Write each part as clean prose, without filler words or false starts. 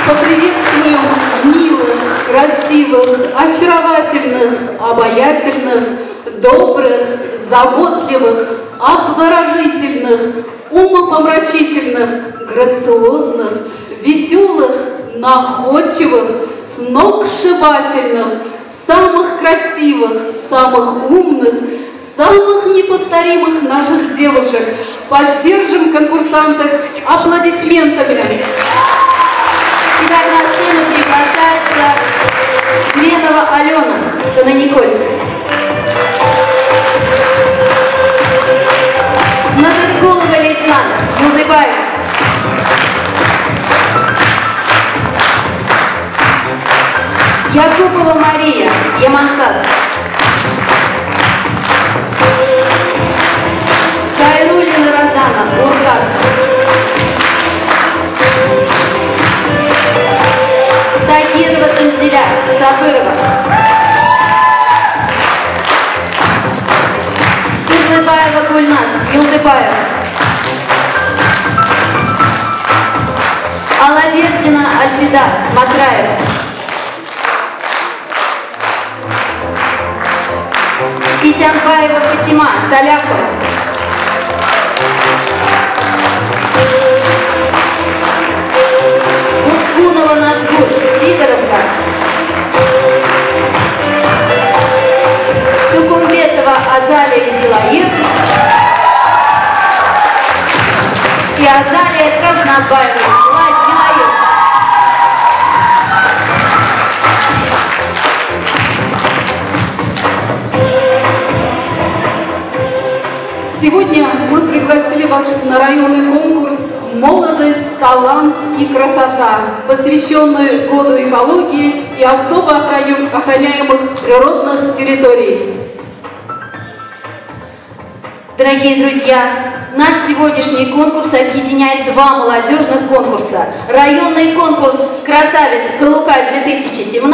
Поприветствуем милых, красивых, очаровательных, обаятельных, добрых, заботливых, обворожительных, умопомрачительных, грациозных, веселых, находчивых, сногсшибательных, самых красивых, самых умных, самых неповторимых наших девушек. Поддержим конкурсанток аплодисментами. Итак, на сцену приглашается Ленова Алена, Кананикольская. Надыркулова Лейсан, Юлдыбаева. Якупова Мария, Ямансас. Кайрулина Розана, Уркас. Тагирова Танзиля, Сабырова. Сырлыбаева Гульнас, Юлдыбаева. Алавердина Альфида, Матраева. Исянбаева Фатима, Салякова. Мускунова Назгур, Сидоровка. Тукумбетова Азалия Зилаир. И Азалия Краснобаева, села Зилаир. Сегодня мы пригласили вас на районный конкурс «Молодость, талант и красота», посвященный году экологии и особо охраняемых природных территорий. Дорогие друзья, наш сегодняшний конкурс объединяет два молодежных конкурса. Районный конкурс «Красавец Калука-2017»,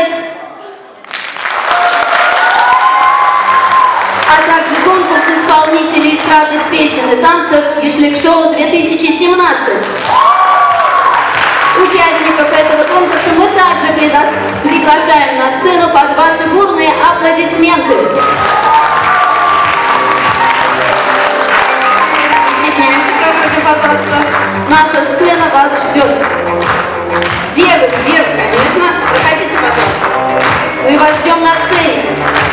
а также конкурс исполнителей эстрадных песен и танцев «Ешлик-шоу-2017». Участников этого конкурса мы также приглашаем на сцену под ваши бурные аплодисменты. Не стесняемся, проходим, пожалуйста. Наша сцена вас ждет. Где вы? Где вы? Конечно. Проходите, пожалуйста. Мы вас ждем на сцене.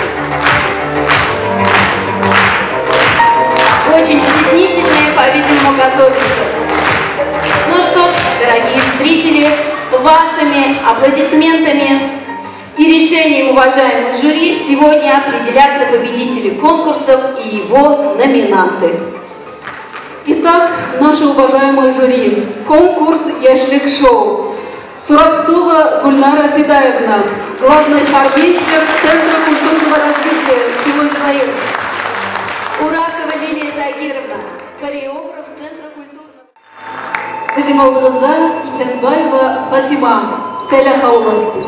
Очень стеснительные, по-видимому, готовятся. Ну что ж, дорогие зрители, вашими аплодисментами и решением уважаемых жюри сегодня определятся победители конкурсов и его номинанты. Итак, наши уважаемые жюри. Конкурс «Ешлик-шоу». Суровцова Гульнара Федаевна, главный хормейстер Центра культурного развития село Зилаир. Уракова Лилия Тагировна, хореограф Центра культурного. Кызыңолдырында Исенбаева Фатима, Селях ауылы.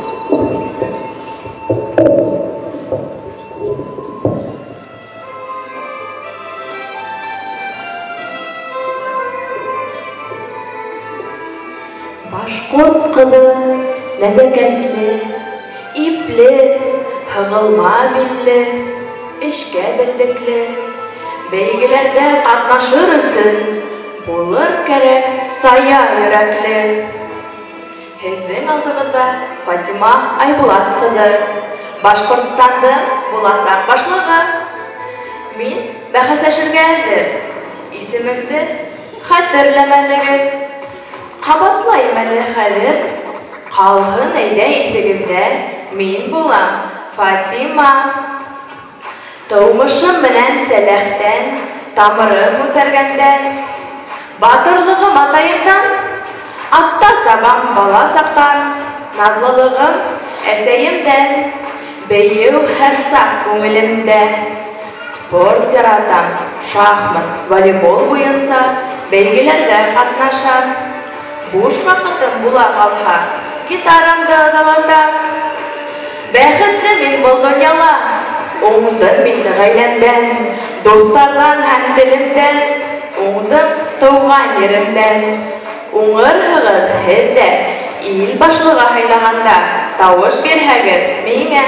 Башкорт кызы нәзәкәтле, ипле, һыңылма билле, эшкә белдекле, бәйгеләрдә катнашыр өсөн булыр кәрәк сая йөрәкле. Һеҙҙең алдығыҙҙа Фатима Айбулат кызы, Башҡортостандың буласаҡ башлығы. Мин бәхәсләшергә әҙер. Исемемде хәтерләмәнегеҙ. Ҡабатлайым әле хәҙер. Ҡалһын әйҙә интегеҙҙә, мин булам Фатима. Тыумышым менән сәләхтән, тамырым үҫәргәндән, батырлығым атайымдан, атта сабам бала саҡтан, наҙлылығым әсәйемдән, бейеү һәр саҡ күңелемдә. Спорт яратам, шахмат, волейбол буйынса, бәйгеләрҙә ҡатнашам. Буш ваҡытым була ҡалһа, гитарамды ыҙалатам. Бәхетле мин был донъяла, уңдым мин ғаиләмдән, дуҫтарҙан һәм телемдән, уңдым тыуған еремдән. Уңырһығыҙ һеҙ ҙә ил башлыгы һайлаганда тавыш бирһәгез миңә.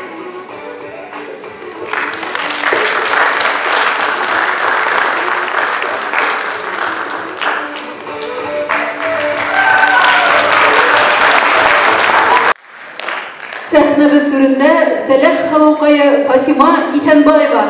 Сәхнәбез түрендә Сәләх Халукайы Фатима Итәнбаева.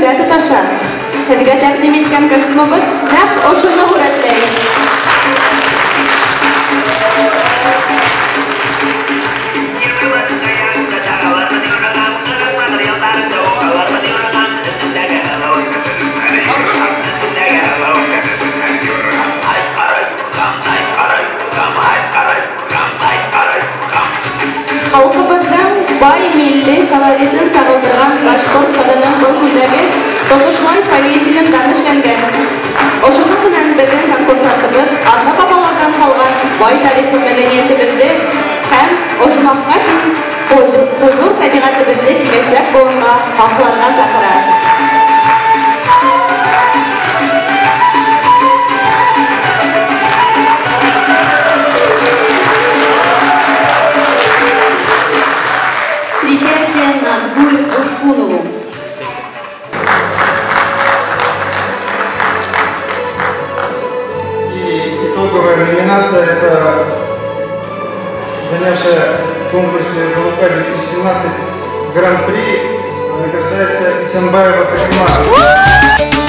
күндә тоташа. Һеҙгә тәҡдим иткән костюмыбыҙ нәҡ ошоно һүрәтләй. Халқыбыздың бай милли колоритын сағылдырған башқұрт кодының бұл күндәге тотышлай полиэтилендан эшләнгән. Ошоның менән безнең конкурсантыбыз ата-бабалардан калган бай тарихи мәдәниятебезне һәм ошмакка тиң хозур табигатебезне киләсәк буынга хакларга сакыра. Встречайте Назгуль Ускунову. И итоговая номинация — это занявшая в конкурсе ВЛК 2017 Гран-при, награждается Исенбаева Фатима.